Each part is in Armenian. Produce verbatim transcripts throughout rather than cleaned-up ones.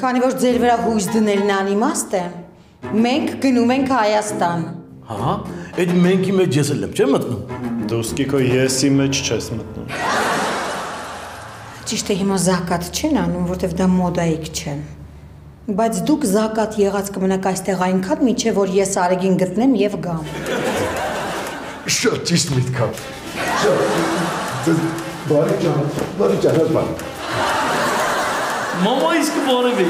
քանի որ ձեր վրա հույս դնելն անիմաստ է, մենք գնում ենք Հայաստան։ Հա, այդ մենքի մեջ ես էլ եմ, չեմ մտնում։ Դուսկիկո եսի մեջ չես մտնում։ Ճիշտ է հիմա զակատ չեն անում, որտեվ դա մոդայիկ չէ։ Բայց դուք զակատ եղած կմնաք այստեղ այնքան, մինչև որ ես Արեգին գտնեմ եւ գամ։ Շատ ճիշտ միտք է։ Շատ բարի ջան, բարի ջան, բարի։ Մամա իսկ բարևի։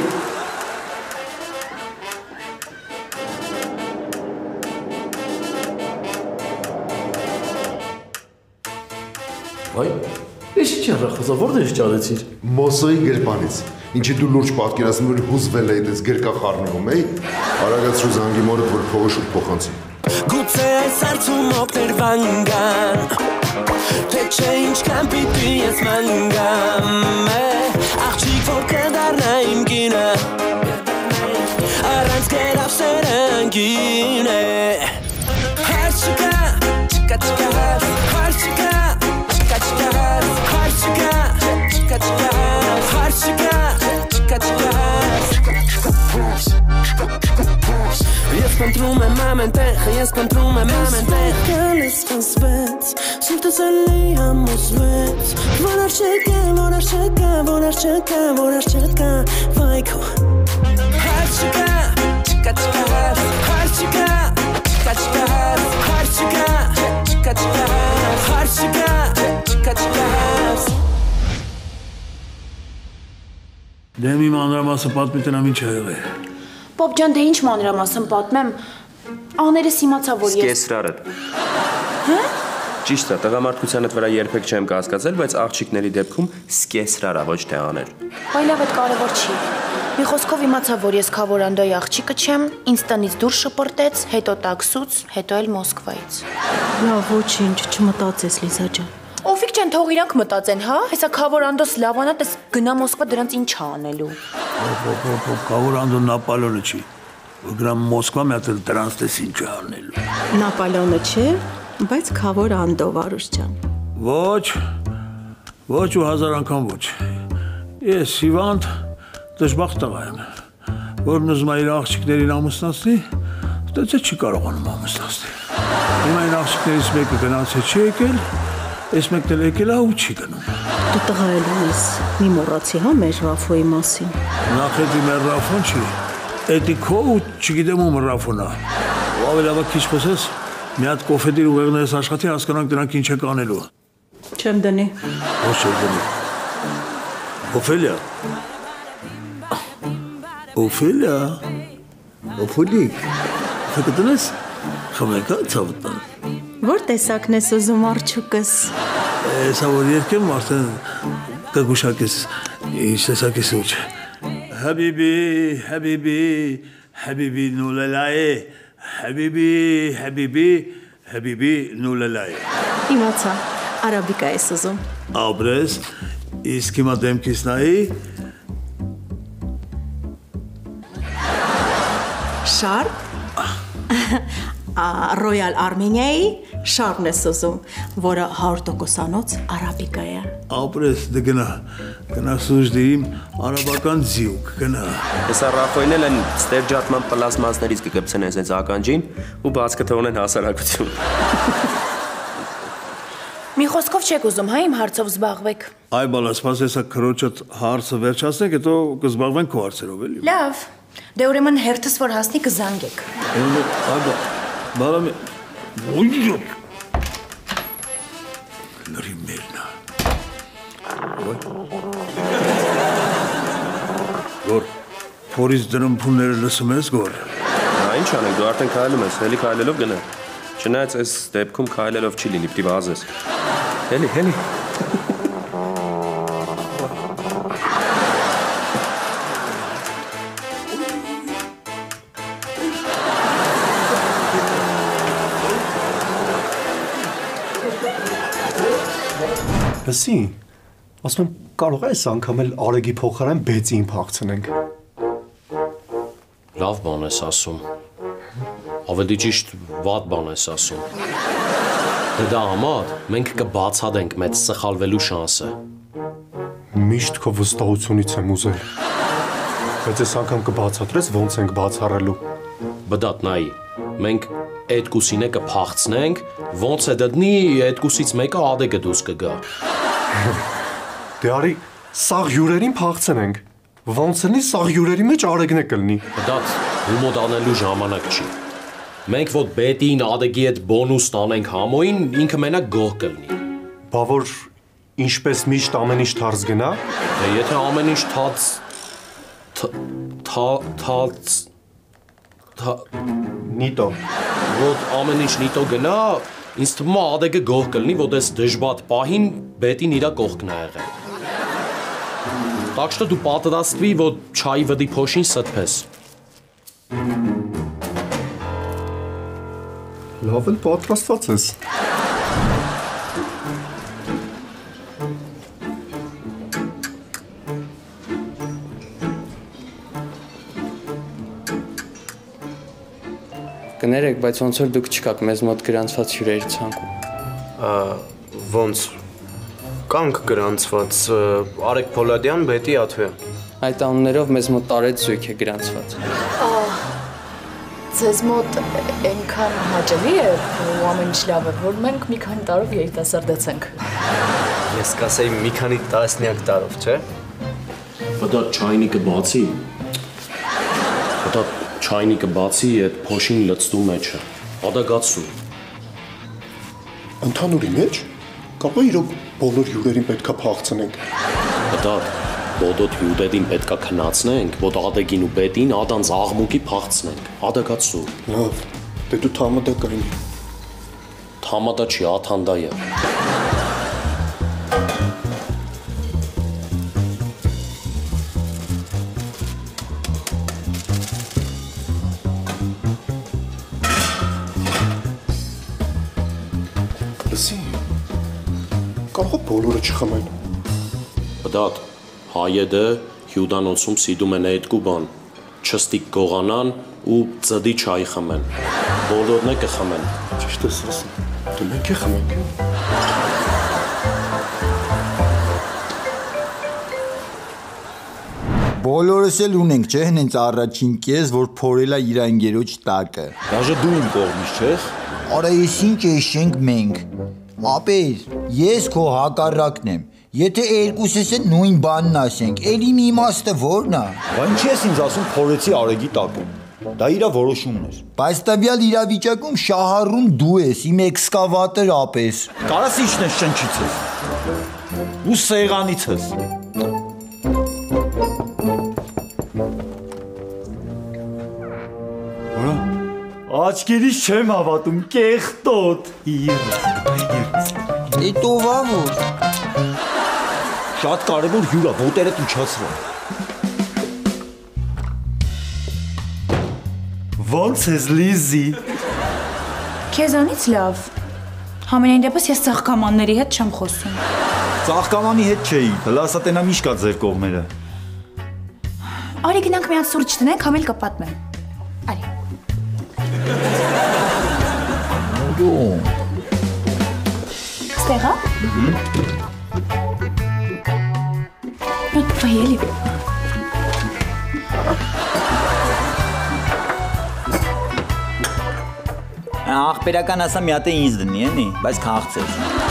Վայ, ես ինչ առախոսա, որտե՞ղ ճարեցիր։ Մոսոյի գրպանից։ Ինչի դու լուրջ պատկերացնում որ հուզվել է այդպես գրկա խառնվում էի, արագացրու զանգի մորդ որ փողը շուտ փոխանցի։ Գուցե այս արցում օգներ վանգան, թե չէ ինչքան պիտի ես մանգամ, աղջիկ որ կդառնա իմ կինը, առանց կերավ սերանգին է, հարց չկա, չկա չկա հարց չկա, չկա չկա հարց չկա, չկա չկա հարց չկա, չկա չկա Ես կընտրում եմ ամեն տեղ, ես կընտրում եմ ամեն տեղ Գալիս կնսվեց, սիրտս էլի համոզվեց Որար չկա, որար չկա, որար չկա, որար չկա Վայքո Հարց չկա, չկա չկա Հարց չկա, չկա չկա Հարց չկա, չկա չկա Հարց չկա, չկա չկա Դեմ իմ անրամասը պատմի տնամ ինչ ա եղել Պապ ջան, դե ինչ մանրամասն պատմեմ, աներս իմացա, որ ես… Սկեսրարդ։ Հա? Ճիշտ է, տղամարդկությանդ վրա երբեք չեմ կասկածել, բայց աղջիկների դեպքում սկեսրարա, ոչ թե աներ։ Բայ լավ էդ կարևոր չի։ Մի խոսքով իմացա, որ ես Քավորանդոյի աղջիկը չեմ, ինձ տնից դուրս շպրտեց, հետո տաքսուց, հետո էլ Մոսկվայից։ Լավ, ոչինչ, չմտածես, Լիզա ջան։ Օֆիկ ջան, թող իրանք մտածեն, հա? Հեսա Քավորանդոս լավանա, տես գնա Մոսկվա դրանց ինչ անելու։ Քավորանդոն Նապոլեոնը չի։ Գնա Մոսկվա մյատել դրանց տես ինչ անելու։ Նապոլեոնը չէ, բայց Քավորանդո Վարուժ ջան։ Ոչ, ոչ ու հազար անգամ ոչ։ Ես հիվանդ դժբախտ տղա եմ, որն ուզում է իր աղջիկներին ամուսնացնի, դե չի կարողանում ամուսնացնել։ Հիմա այն աղջիկներից մեկը գնացել չի եկել, Ես մեկն էլ եկել է ու չի գնում։ Դու տղա էլ ունես, մի մոռացի հա մեր Ռաֆոյի մասին։ Նախ էդի մեր Ռաֆոն չի, էդի քո ու չգիտեմ ում Ռաֆոն է։ Ու ավելի լավ քիչ խոսես, մի հատ կոֆեդիր ուղեղներս աշխատի հասկանանք դրանք ինչ եք անելու։ Չեմ դնի։ Ոչ չեմ դնի։ Օֆելիա։ Օֆելիա։ Օֆուլիկ։ Թե կտնես, խմեկա ցավտան։ Որ տեսակն ես ուզում արջուկս։ Սա որ երկեմ արդեն կգուշակես ինչ տեսակ ես ուչ։ Հաբիբի, հաբիբի, հաբիբի նուլելայ, հաբիբի, հաբիբի, հաբիբի նուլելայ։ Իմացա, արաբիկա ես ուզում։ Աբրես, իսկ հիմա դեմքիս նայի։ Շար։ Ռոյալ Արմենիայի շարն ես ուզում, որը հարյուր տոկոսանոց արաբիկա է։ Ապրես, դե գնա, գնա սուժդի իմ արաբական ձիուկ, գնա։ Հեսա Ռաֆոյն էլ են ստերջատման պլասմասներից կկպցեն ես այս ականջին ու բաց կթողնեն հասարակություն։ Մի խոսքով չեք ուզում, հա իմ հարցով զբաղվեք։ Այ բալա, սպաս հեսա քրոջդ հարցը վերջացնենք, հետո կզբաղվենք քո հարցերով էլի։ Լավ, դե ուրեմն հերթս որ հասնի կզանգեք։ Այ բալա մի… Ոյյո… Լրի մերնա… Գոր, փորից դրում փունները լսում ես, գոր։ Ինչ անենք, դու արդեն քայլում ես, հելի քայլելով գնա։ Չնայած այս դեպքում քայլելով չի լինի, պիտի վազես։ Հելի, հելի։ Լսի, ասում եմ կարող է այս անգամ էլ Արեգի փոխարեն բեցին փախցնենք։ Լավ բան ես ասում։ Ավելի ճիշտ վատ բան ես ասում։ Դե դա համար մենք կբացատենք մեծ սխալվելու շանսը։ Միշտ քո վստահությունից եմ ուզել։ Բայց այս անգամ կբացատրես ոնց ենք բացառելու։ Բդատ նայի, մենք այդ կուսինը կփախցնենք, ոնց է դդնի այդ կուսից մեկը ադեգը դուս կգա։ Դե արի սաղ հյուրերին փախցնենք։ Ոնց լինի սաղ հյուրերի մեջ արեգն է կլինի։ Բդատ հումոդ անելու ժամանակ չի։ Մենք ոդ բետին ադեգի այդ բոնուս տանենք համոին, ինքը մենակ գող կլինի։ Բա որ ինչպես միշտ ամեն ինչ թարս գնա։ Դե եթե ամեն ինչ թաց թա թաց նիտո։ Ոդ ամեն ինչ նիտո գնա, ինձ թվում է ադեգը գող կլինի, ոդ այս դժբատ պահին բետին իրա կողքն է եղել։ Так что դու պատրաստվի, որ չայի վդի փոշին ստպես։ Լավ էլ պատրաստված ես։ Կներեք, բայց ոնց որ դուք չկաք մեզ մոտ գրանցված հյուրերի ցանկում։ Ոնց կանք գրանցված Արեգ Փոլադյան, Բետի Աթոյան։ Այդ անուններով մեզ մոտ տարեց զույգ է գրանցված։ Ձեզ մոտ այնքան հաճելի է ու ամեն ինչ լավ է, որ մենք մի քանի տարով երիտասարդացանք։ Ես կասեի մի քանի տասնյակ տարով, չէ՞։ Բդա չայնիկը բացի։ Բդա չայնիկը բացի այդ փոշին լցնու մեջը։ Ադագացու։ Ընդհանուրի մեջ կարող է իրոք բոլոր հյուրերին պետքա փախցնենք։ Բդա Բոլոր հյուրերին պետքա քնացնենք, որ ադեգին ու բետին ադանց աղմուկի փախցնենք։ Ադագացու։ Լավ, դե դու թամադա կային։ Թամադա չի, աթանդա է։ Լսի, կարող է բոլորը չխմեն։ Բդատ հայեդը հյուդանոցում սիդում են այդ կուբան, չստիկ գողանան ու ծդի չայ խմեն, բոլորն է կխմեն։ Ճիշտ ես ասում, դու մենք է խմենք։ Բոլորս էլ ունենք, չէ, հենց առաջին կես, որ փորելա իր ընկերոջ տակը։ Դաժե դու իմ կողմից չես։ Արա ես ինչ էշենք մենք։ Ապեր, ես քո հակառակն եմ։ Եթե երկուսս էլ նույն բանն ասենք, էլի մի իմաստը ո՞րն է։ Բա ինչ ես ինձ ասում փորեցի Արեգի տակում։ Դա իր որոշումն էր։ Բայց տվյալ իրավիճակում շահառուն դու ես, իմ էքսկավատոր ապես։ Կարաս ինչն ես շնչից ես։ Ու սեղանից ես։ Որա, աչքերից չեմ հավատում, կեղտոտ։ Էտո վավոր։ Շատ կարևոր հյուր է, ոտերդ ուչացրու։ Ոնց ես Լիզի։ Քեզանից լավ։ Համենայն դեպս ես ծաղկամանների հետ չեմ խոսում։ Ծաղկամանի հետ չէի, հլասատենա միշտ կա ձեր կողմերը։ Արի գնանք մի հատ սուրճ տնենք, համ էլ կպատմեմ։ Արի։ Նորում։ Ստեղա։ Վայելի։ Աղբերական ասա մի հատ է ինձ դնի, էնի, բայց քաղցեր։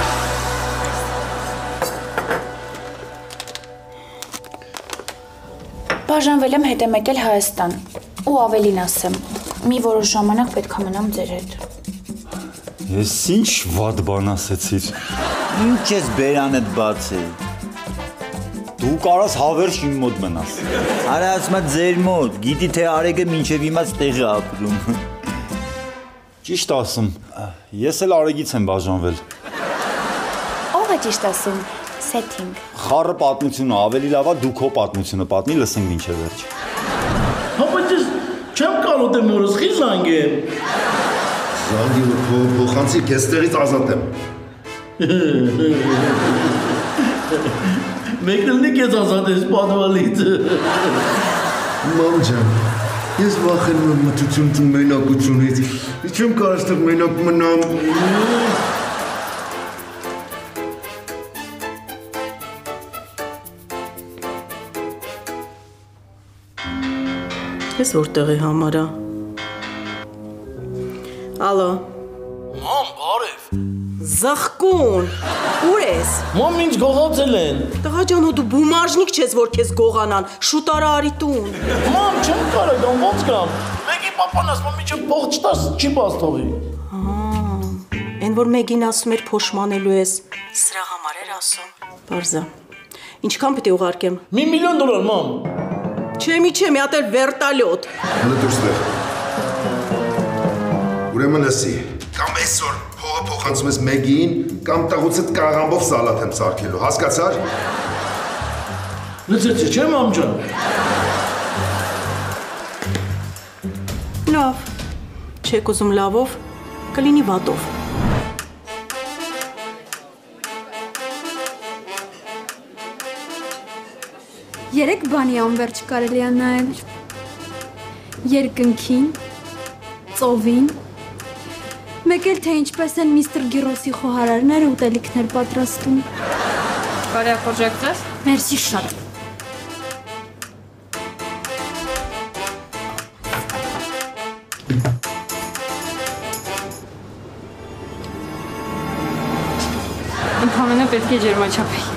Բաժանվել եմ հետ եմ եկել Հայաստան ու ավելին ասեմ, մի որոշ ժամանակ պետք է մնամ ձեր հետ։ Ես ինչ վատ բան ասեցիր։ Ինչ ես բերանդ բացել։ Դու կարաս հավերժ իմ մոտ մնաս։ Արա ասմա ձեր մոտ, գիտի թե Արեգը մինչև իմաց տեղ է ապրում։ Ճիշտ ասում, ես էլ Արեգից եմ բաժանվել։ Ո՞վ է ճիշտ ասում, սեթինգ։ Խառը պատմությունը ավելի լավ է, դու քո պատմությունը պատմի, լսենք մինչև վերջ։ Հա բայց ես չեմ կարող դեմ նորս խի զանգեմ։ Զանգի ու փոխանցի քեզ տեղից ազատ եմ։ Մեկնելնի քեզ ազատ ես պատվալից։ Մամ ջան, ես վախենում եմ մթությունից մենակությունից։ Չեմ կարող ստեղ մենակ մնամ։ Ես որտեղի համար է։ Ալո։ Մամ, բարև։ Զղկուն։ Ուր ես։ Մամ, ինձ գողացել են։ Տղա ջան, դու բումաժնիկ չես, որ քեզ գողանան։ Շուտ արա արի տուն։ Մամ, չեմ կարող, դու ոնց գամ։ Մեկի պապան ասում է, փող չտաս, չի բաց թողի։ Այն որ մեկին ասում էր փոշմանելու ես, սրա համար էր ասում։ Բարձա։ Ինչքան պիտի ուղարկեմ։ Մի միլիոն դոլար, մամ։ Չէ, մի չէ, մի հատ էլ վերտալյոտ։ Հələ դուրստեղ։ Ուրեմն ասի, կամ այսօր փողը փոխանցում ես մեկին, կամ տղուցդ կաղամբով սալատ եմ սարքելու, հասկացար։ Լսեցի, չէ, մամ ջան։ Լավ։ Չեք ուզում լավով, կլինի վատով։ Երեք բանի անվերջ կարելի է նայել, երկնքին, ծովին, մեկ էլ թե ինչպես են միստր Գիրոսի խոհարարները ուտելիքներ պատրաստում։ Կարի ախորժակցես։ Մերսի շատ։ Ընդհանրապես պետք է ջերմաչափի։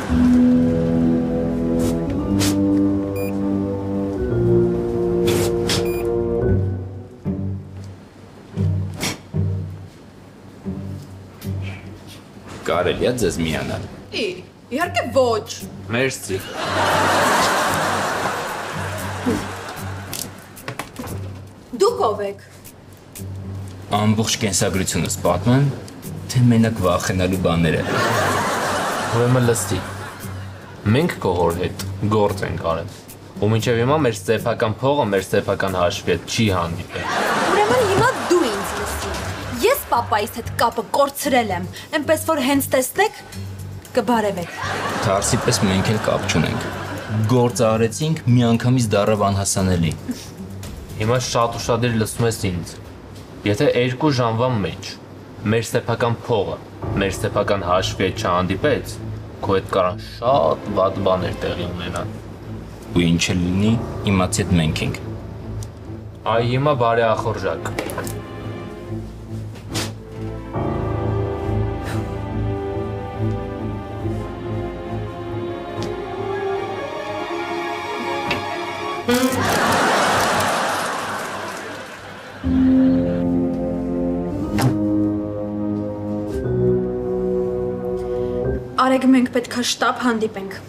Կարելի է ձեզ միանալ։ Ի, իհարկե ոչ։ Մերսի։ Դուք ով եք։ Ամբողջ կենսագրությունս պատմեմ, թե մենակ վախենալու բաներ է։ Ուրեմն լստի։ Մենք քո հոր հետ գործ ենք արել։ Ու մինչև հիմա մեր սեփական փողը մեր սեփական հաշվի հետ չի հանդիպել։ Ուրեմն հիմա դու ինձ լսի։ Ես պապայիս հետ կապը կորցրել եմ, այնպես որ հենց տեսնեք կբարևեք։ Թարսի պես մենք էլ կապ չունենք։ Գործ արեցինք, միանգամից դառավ անհասանելի։ Հիմա շատ ուշադիր լսում ես ինձ։ Եթե երկու ժամվա մեջ մեր սեփական փողը մեր սեփական հաշվի հետ չհանդիպեց, քո հետ կարան շատ վատ բաներ տեղի ունենան։ Ու ինչ էլ լինի, իմացի հետ մենք ենք։ Այ հիմա բարի ախորժակ։ Արեք մենք պետքա շտապ հանդիպենք։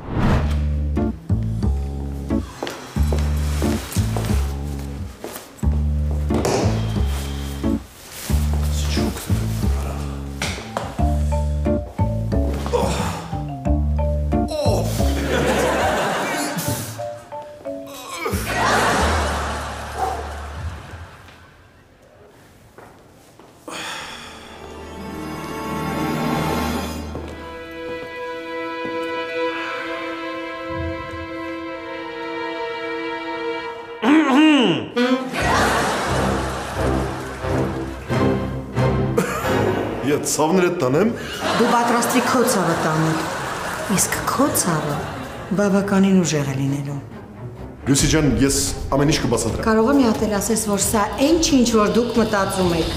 Ետ սավները տանեմ։ Դու պատրաստի քո ցավը տանել։ Իսկ քո ցավը բավականին ուժեղ է լինելու։ Լուսի ջան, ես ամեն ինչ կբացատրեմ։ Կարող եմ մի հատ էլ ասես, որ սա այն չի, ինչ որ դուք մտածում եք։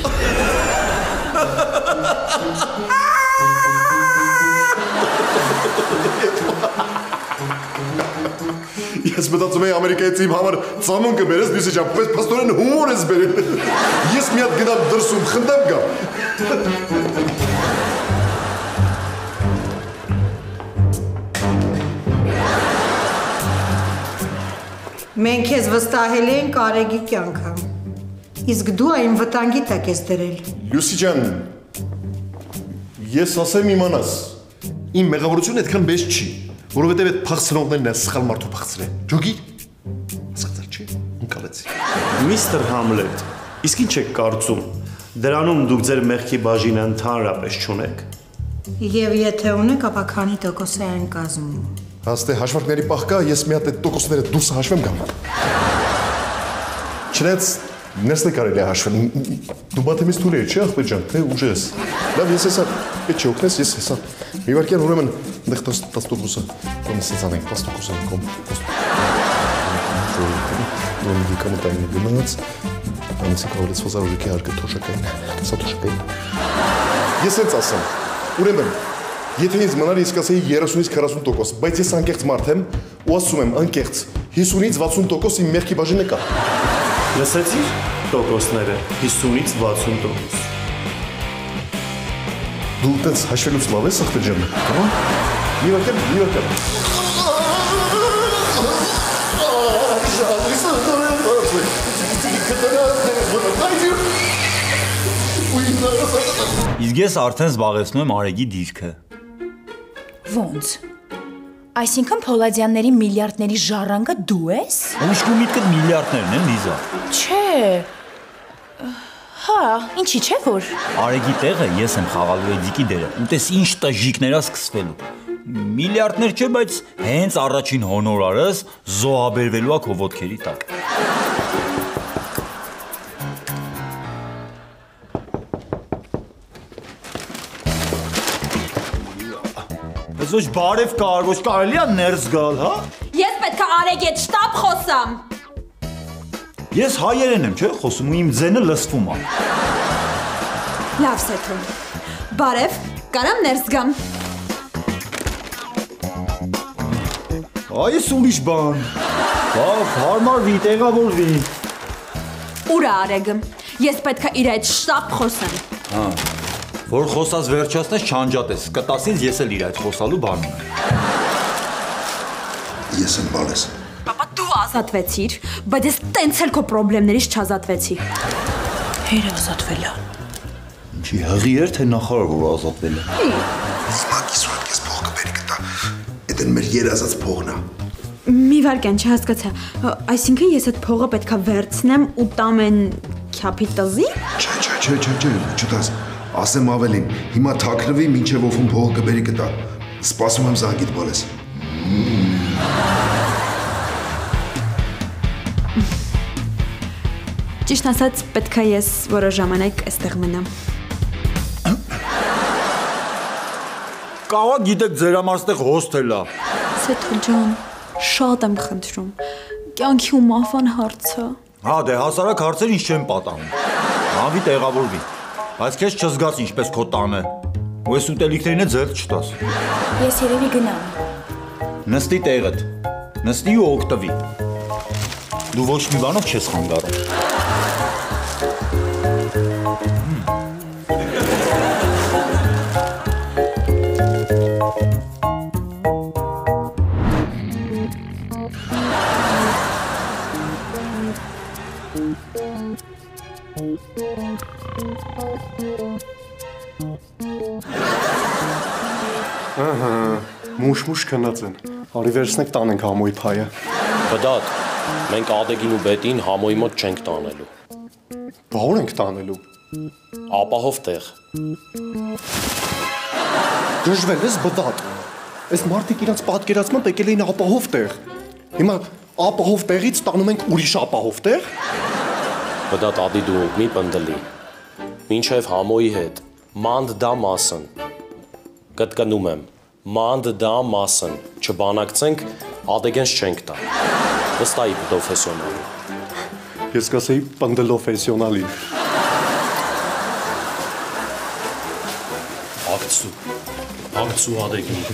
Ես մտածում եի Ամերիկայից իմ համար ծամոն կբերես, Լուսի ջան, պես փաստորեն հումոր ես բերել։ Ես մի հատ գնամ դրսում խնդեմ գամ։ Մենք ես վստահել ենք Արեգի կյանքը։ Իսկ դու այն վտանգի տակ ես դրել։ Լուսի ջան, ես ասեմ իմանաս, իմ մեղավորությունը այդքան մեծ չի, որովհետև այդ փախցրողներն են սխալ մարդու փախցրել։ Ջոգի։ Հասկացար չի, ընկալեցի։ Միստր Համլետ, իսկ ինչ եք կարծում։ Դրանում դուք ձեր մեղքի բաժինը ընդհանրապես չունեք։ Եվ եթե ունեք, ապա քանի տոկոս է այն կազմում։ Հաստե հաշվարկների պահ կա, ես մի հատ այդ տոկոսները դուրս հաշվեմ գամ։ Չնայած ներսն է կարելի է հաշվել։ Դու բաթեմից թույլ էիր, չի ախպեր ջան, թե ուժ ես։ Լավ, ես հեսա, պետք չի օգնես, ես հեսա։ Մի վարկյան ուրեմն այնտեղ տասը տոկոսը կոմ սենց անենք, տասը տոկոսը կոմ։ որ մի կամ տայնի գնաց, ամսի կավորից վազարուրիքի հարկը թոշակային, կսա թոշակային։ Ես հենց ասեմ, ուրեմն, եթե ինձ մնար ինձ կասեի երեսունից քառասուն տոկոս, բայց ես անկեղծ մարդ եմ ու ասում եմ անկեղծ հիսունից վաթսուն տոկոս իմ մեղքի բաժինը կա։ Լսեցի՞ր տոկոսները հիսունից վաթսուն տոկոս։ Դու տենց հաշվելուց լավ ես ախպեր ջան, հա՞։ Մի վարկել, մի վարկել։ Իսկ ես արդեն զբաղեցնում եմ Արեգի դիրքը։ Ոնց։ Այսինքն Փոլադյանների միլիարդների ժառանգը դու ես։ Ուշքու միտքդ միլիարդներն են, Լիզա։ Չէ։ Հա, ինչի՞ չէ որ։ Արեգի տեղը ես եմ խաղալու Էդիկի դերը։ Ու տես ինչ տժիշկներ է սկսվելու։ Միլիարդներ չէ, բայց հենց առաջին հոնորարս զոհաբերվելու է քո ոտքերի տակ։ Ես ոչ բարև կար, ոչ կարելի է ներս գալ, հա։ Ես պետք է Արեգի հետ շտապ խոսամ։ Ես հայերեն եմ, չէ՞, խոսում ու իմ ձենը լսվում է։ Լավ Սեթուն։ Բարև, կարամ ներս գամ։ Այս ուրիշ բան։ Լավ, հարմարվի, տեղավորվի։ Ուր է Արեգը։ Ես պետք է իր հետ շտապ խոսեմ։ Հա։ Որ խոսած վերջացնես չանջատես, կտաս ինձ ես էլ իր այդ խոսալու բանում եմ։ Ես եմ բալես։ Պապա դու ազատվեցիր, բայց ես տենց էլ քո պրոբլեմներից չազատվեցի։ Հեր ազատվել է։ Ինչի հղի էր թե նախարար որ ազատվել է։ Հիմա կիսուր ես փող կբերի կտա։ Էդ են մեր երազած փողն է։ Մի վարքան չհասկացա։ Այսինքն ես այդ փողը պետքա վերցնեմ ու տամ են քյափի տզի։ Չէ, չէ, չէ, չէ, չէ, չտաս։ Ասեմ ավելին, հիմա թաքնվի, մինչև ովում փողը կբերի կտա։ Սպասում եմ զանգիդ բոլես։ Ճիշտ ասած, պետք է ես որոշ ժամանակ այստեղ մնամ։ Կարող գիտեք ձեր համար այստեղ հոսթել է։ Սեթուն ջան, շատ եմ խնդրում։ Կյանքի ու մահվան հարցը։ Հա, դե հասարակ հարցեր ինչ չեն պատահում։ Հավի տեղավորվի։ Բայց քեզ չզգաց ինչպես քո տանը։ Ու այս ուտելիքներին է ձեռք չտաս։ Ես երևի գնամ։ Նստի տեղդ։ Նստի ու օգտվի։ Դու ոչ մի բանով չես խանգարում։ Ահա, մուշ-մուշ քնած են։ Արի վերցնեք տանենք համոյի փայը։ Բդատ, մենք Ադեգին ու Բետին համոյի մոտ չենք տանելու։ Բա ուր ենք տանելու։ Ապահով տեղ։ Դժվել ես բդատ։ Այս մարդիկ իրենց պատկերացմամբ եկել էին ապահով տեղ։ Հիմա ապահով տեղից տանում ենք ուրիշ ապահով տեղ։ Բդատ Ադի դու մի պնդելի։ Մինչև համոյի հետ մանդ դա մասն։ Կտկնում եմ, մանդ դա մասն, չբանակցենք, ադեգենս չենք տա։ Վստայի պրոֆեսիոնալի։ Ես կասեի պնդլոֆեսիոնալի։ Ակցու, ակցու ադեգին։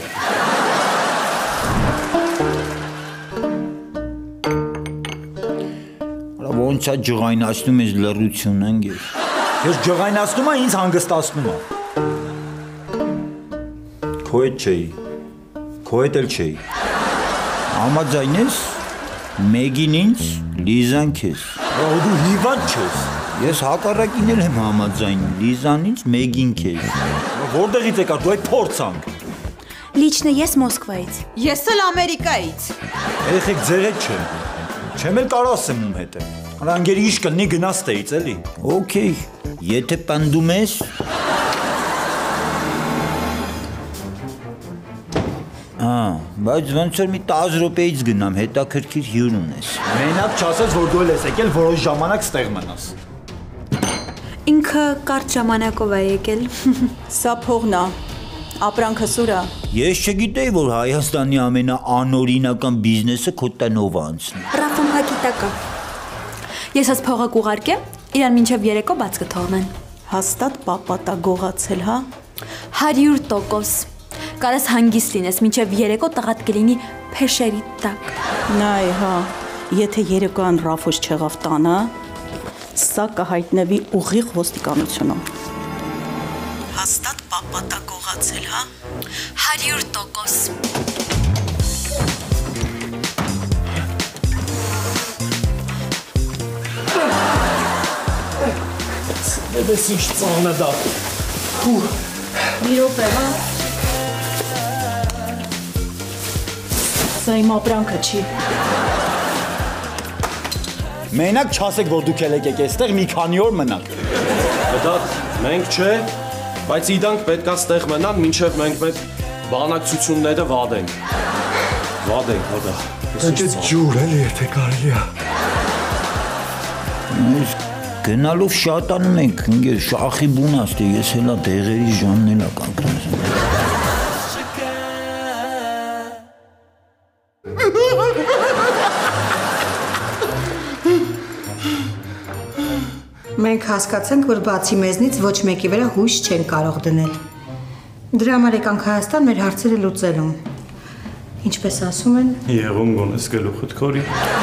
Ոնց է ջղայնացնում ես լռությունն ընկեր։ Ես ջղայնացնում եմ, ինձ հանգստացնում է։ Քո հետ չէի, քո հետ էլ չէի։ Համաձայն ես, մեկին ինձ, Լիզան քեզ։ Ու դու հիվանդ չես։ Ես հակառակին էլ եմ համաձայն, Լիզան ինձ, մեկին քեզ։ Որտեղից եկա դու այդ փորձանք։ Լիչնը ես Մոսկվայից։ Ես էլ Ամերիկայից։ Երեխեք ձեր հետ չեմ։ Չեմ էլ կարող ասեմ ում հետ է։ Հրանգերի իշ կլնի գնաս տեից էլի։ Okay, եթե պնդում ես։ Ա, բայց ոնց որ մի տասը րոպեից գնամ, հետաքրքիր հյուր ունես։ Մենակ չասես, որ դու էլ ես եկել որոշ ժամանակ ստեղ մնաս։ Ինքը կարճ ժամանակով է եկել։ Սա փողն է։ Ապրանքը սուրա։ Ես չգիտեի, որ Հայաստանի ամենաանօրինական բիզնեսը քո տնով անցնի։ Ռաֆոն հագիտակա։ Ես աս փողը կուղարկեմ, իրան մինչև երեկո բաց կթողնեն։ Հաստատ պապատա գողացել, հա։ հարյուր տոկոս։ Կարես հանգիստ լինես, մինչև երեկո տղատ կլինի փեշերի տակ։ Նայ, հա, եթե երեկոյան Ռաֆոս չեղավ տանը, սա կհայտնվի ուղիղ ոստիկանությունում։ Հաստատ պապատա գողացել, հա։ հարյուր տոկոս։ Դες ինչ ծանր դա։ Մի րոպե, հա։ Սա իմ ապրանքը չի։ Մենակ չասեք, որ դուք եկեք այստեղ մի քանի օր մնաք։ Դա մենք չէ, բայց իրանք պետքա ստեղ մնան, մինչև մենք մեր բանակցությունները վադենք։ Վադենք, հա դա։ Դա ջուր էլի, եթե կարելի է։ Գնալով շատանում ենք, ինգեր շախի բունաստ է, ես հելա դեղերի ժանն էլա կանգնած։ Մենք հասկացանք, որ բացի մեզնից ոչ մեկի վրա հույս չեն կարող դնել։ Դրա համար եկանք Հայաստան մեր հարցերը լուծելուն։ Ինչպես ասում են։ Եղում գոնես գլուխդ քորի։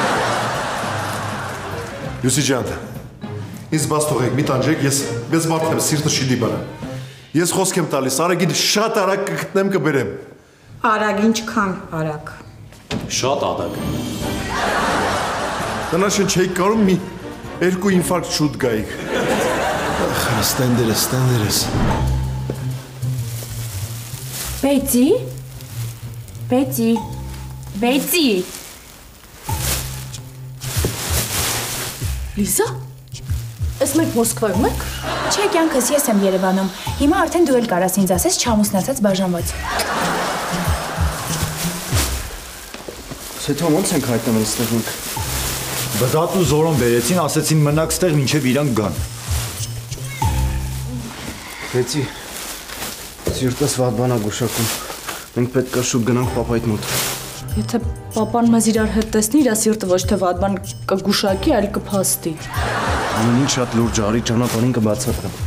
Յուսի ջան, ինձ բաց թողեք, մի տանջեք, ես մեծ մարդ եմ, սիրտը չի դիբանը։ Ես խոսք եմ տալիս, արագին շատ արագ կգտնեմ կբերեմ։ Արագ ինչքան արագ։ Շատ արագ։ Տնաշեն չէիք կարում մի երկու ինֆարկտ շուտ գայիք։ Ախ, ստենդերս, ստենդերս։ Բեցի։ Բեցի։ Բեցի։ Լիզա, ես մենք Մոսկվայում ենք։ Չէ, կյանքս ես եմ Երևանում։ Հիմա արդեն դու էլ կարաս ինձ ասես չամուսնացած բաժանված։ Սեթո ոնց ենք հայտնվել այստեղ մենք։ Բդատ ու Զորոն բերեցին, ասեցին մնաք ստեղ մինչև իրանք գան։ Բեցի, սիրտս վատ բան ա գուշակում։ Մենք պետք է շուտ գնանք պապայիդ մոտ։ Եթե պապան մեզ իրար հետ տեսնի, իր սիրտը ոչ թե վատ բան կգուշակի, այլ կփաստի։ Ամեն ինչ շատ լուրջ արի, ճանապարհին կբացատրեմ։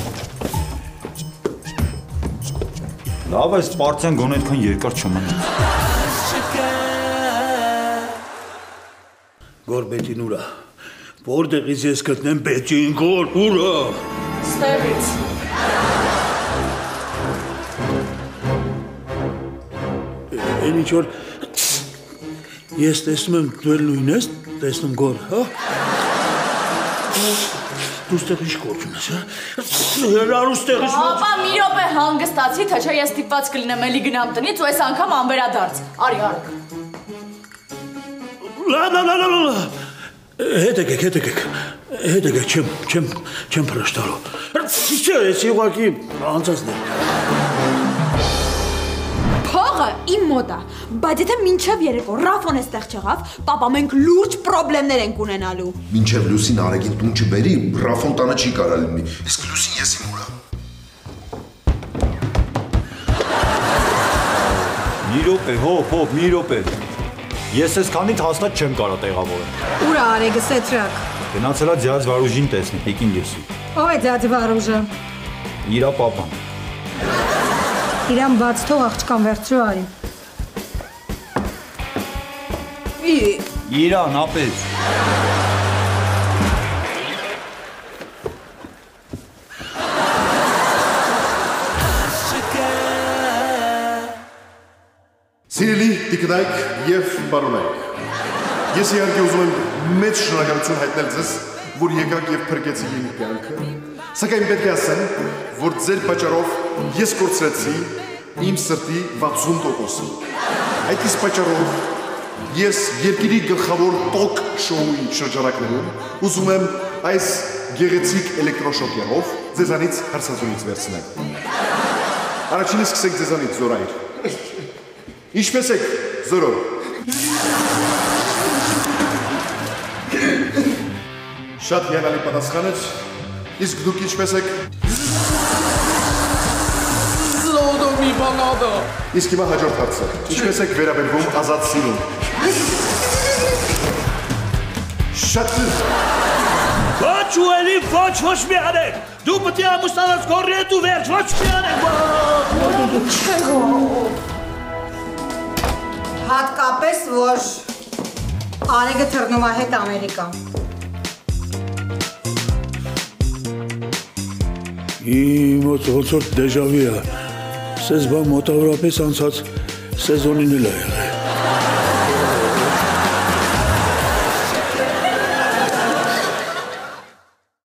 Լավ, այս պարտիան գոնե այդքան երկար չմնա։ Գորբետին ուրա, որտեղից ես գտնեմ Բետին գոր, ուրա։ Ստեղից։ Են ինչ որ ես տեսնում եմ դու էլ նույն ես, տեսնում գոր, հա։ Դու ստեղ ինչ գործում ես, հա։ Հերար ու ստեղից։ Ապա մի րոպե հանգստացի, թե չէ ես ստիպված կլինեմ էլի գնամ տնից ու այս անգամ անվերադարձ։ Արի, արի։ Լա, լա, լա, լա, լա։ Հետ եկեք, հետ եկեք, հետ եկեք, չեմ, չեմ, չեմ պրշտալու։ Չէ, ես իղակի անցածն եմ։ Փողը իմ մոտ է, բայց եթե մինչև երեկո Ռաֆոն էստեղ չեղավ, պապա մենք լուրջ պրոբլեմներ ենք ունենալու։ Մինչև Լուսին արագին տուն չբերի, Ռաֆոն տանը չի կարա լինի, իսկ Լուսին ես իմ ուրա։ Մի րոպե, հոп, հոп, մի րոպե։ Ես ես քանից հաստատ չեմ կարա տեղավորել։ Ուր արեգը սետրակ։ Գնացելա ձյաձ Վարուժին տեսնի, Պեկին եսի։ Ով է ձյաձ Վարուժը։ Իրա պապան։ Իրան բաց թող աղջկան վերցրու արի։ Իրան, ապեզ։ Սիրելի տիկնայք և բարոնայք, ես իհարկե ուզում եմ մեծ շնորհակալություն հայտնել ձեզ, որ եկաք և փրկեցիք իմ կյանքը, սակայն պետք է ասեմ, որ ձեր պատճառով ես կորցրեցի իմ սրտի վաթսուն տոկոսը։ Այդ իսկ պատճառով ես երկիրի գլխավոր տոկ շոուի շրջանակներում ուզում եմ այս գեղեցիկ էլեկտրոշոկերով ձեզանից հարցազրույց վերցնել։ Առաջինը սկսենք ձեզանից, Զորայր։ Ինչպես եք, Զորո։ Շատ հիանալի պատասխան էր, իսկ դուք ինչպես եք։ Զլոդոմի լիբանադա։ Իսկ հիմա հաջորդ հարցը։ Ինչպես եք վերաբերվում ազատ սիրուն։ Շատ Ոչ ու էլի ոչ ոչ մի անեք։ Դու պետք է ամուսնանաս գորի հետ ու վերջ ոչ մի անեք։ Հատկապես որ Արեգը թռնում է հետ Ամերիկա։ Իմ ոնց որ դեժավի է։ Սեզ բա մոտավորապես անցած սեզոնին էլ է եղել։